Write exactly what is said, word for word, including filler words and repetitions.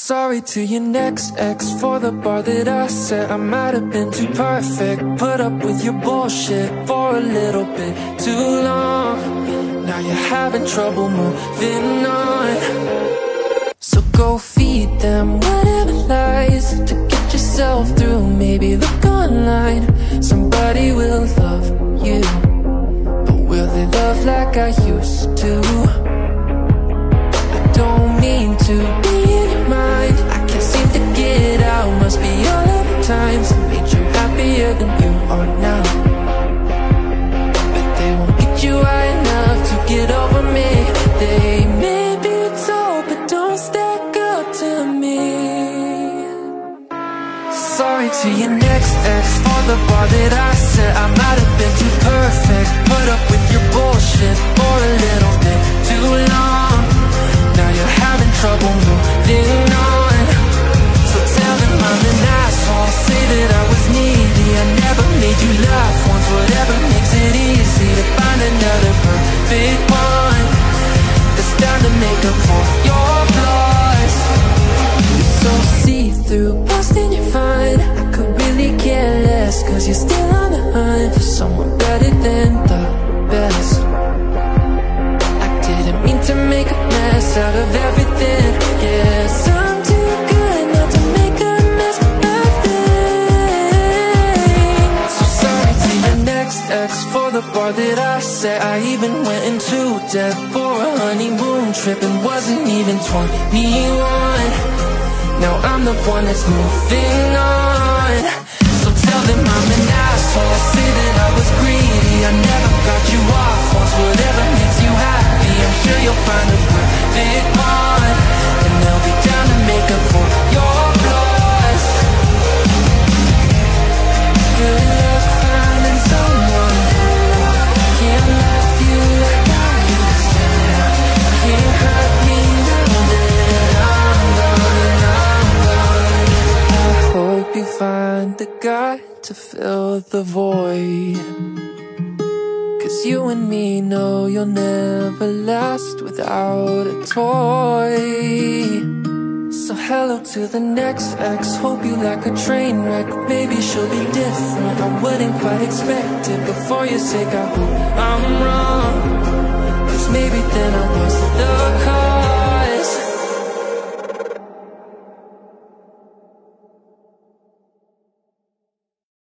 Sorry to your next ex for the bar that I set. I might have been too perfect, put up with your bullshit for a little bit too long. Now you're having trouble moving on. So go feed them whatever lies to get yourself through. Maybe look online, somebody will love you, but will they love like I used to? I don't mean to be in your mind, I can't seem to get out. Must be all of the times that made you happier than you are now. But they won't get you high enough to get over me. They may be tall, but don't stack up to me. Sorry to your next ex for the bar that I set. I might have been too perfect, put up with your bullshit for a little bit too long. Now you're having trouble moving on. So tell them I'm an asshole, say that I was needy. I never made you laugh once, whatever makes it easy to find another perfect one that's down to make up for your flaws. You're so see-through, busting you're fine. I could really care less, cause you're still on the hunt for someone better than the best. I didn't mean to make a mess out of everything. Yes, I'm too good not to make a mess of things. So sorry to your next ex for the bar that I set. I even went into debt for a honeymoon trip and wasn't even twenty-one. Now I'm the one that's moving on. So tell them I'm an asshole, say that I was greedy. I never got you off once, whatever makes you happy. I'm sure you'll find a perfect one, and they'll be down to make up for your flaws. Good luck finding someone who can't love you like I used to. Can't hurt me now that I'm gone, I'm gone. I hope you find the guy to fill the void, cause you and me know you'll never last without a toy. So hello to the next ex, hope you like a train wreck. Maybe she'll be different, I wouldn't quite expect it. But for your sake I hope I'm wrong, cause maybe then I was the cause.